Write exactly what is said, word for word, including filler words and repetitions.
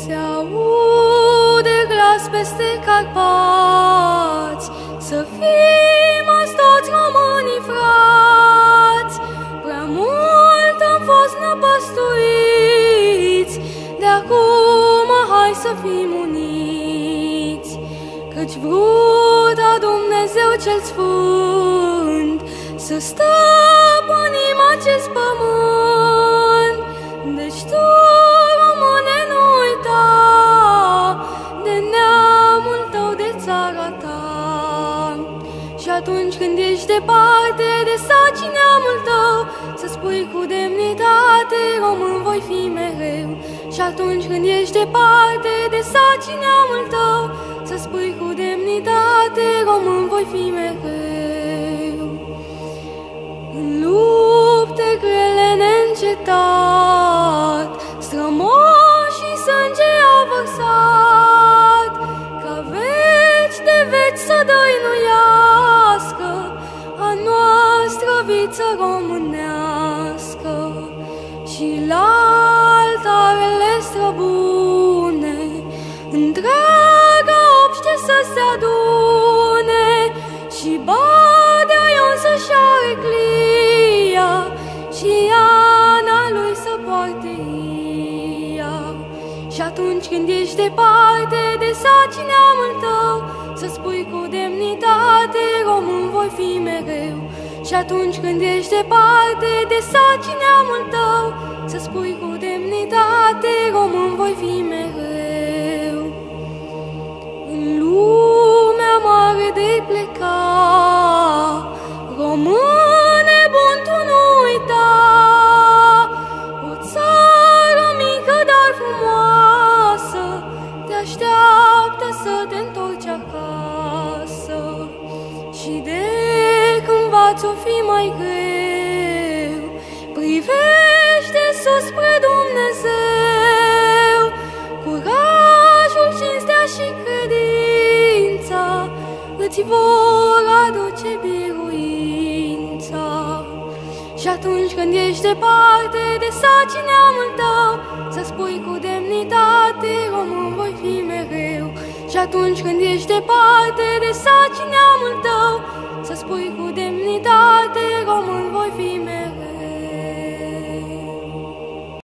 Se aude glas peste Carpați, să fim azi toți românii frați. Prea mult am fost năpăstuiți, de acum hai să fim uniți, căci vrut a Dumnezeu cel Sfânt să stăpânim acest pământ. Deci tu, române, nu uita de neamul tău, de țara ta. Și atunci când ești departe de saci neamul tău, să spui cu demnitate, român voi fi mereu. Și atunci când ești departe de saci neamul tău, să spui cu demnitate, român voi fi mereu. În lupte grele neîncetat, strămoșii sânge au vărsat, ca veci de veci să dăinuiască a noastră viță românească. Și la altarele străbune întreaga obște să se adune, și Badea Ion să-și are clia, și Ana lui să poarte ia. Și atunci când ești departe de saci neamul tău, să spui cu demnitate, român voi fi mereu. Și atunci când ești departe de saci neamul tău, să spui cu demnitate, român voi fi mereu. În lumea mare de-ai pleca, române bun, tu nu uita, o țară mică, dar frumoasă, te așteaptă să te întorci acasă. Și de cândva ți-o fi mai greu, privește sus spre Dumnezeu, curajul, cinstea și credința îți vor aduce biruința. Și atunci când ești departe de saci neamul tău, să spui cu demnitate, român voi fi mereu. Și atunci când ești departe de saci neamul tău, să spui cu demnitate, român voi fi mereu.